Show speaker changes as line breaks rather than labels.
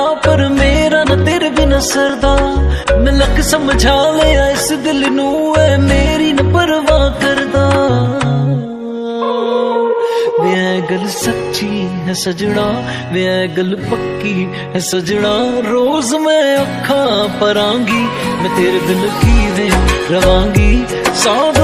पर मेरा न तेरे बिना सरदा। मैं लक समझा लिया इस दिल नू है मेरी न परवाह करदा। वे ऐ गल सच्ची है सजना, वे ऐ गल पक्की है सजना। रोज मैं अखां परांगी, मैं तेरे बिन कीवें रवांगी।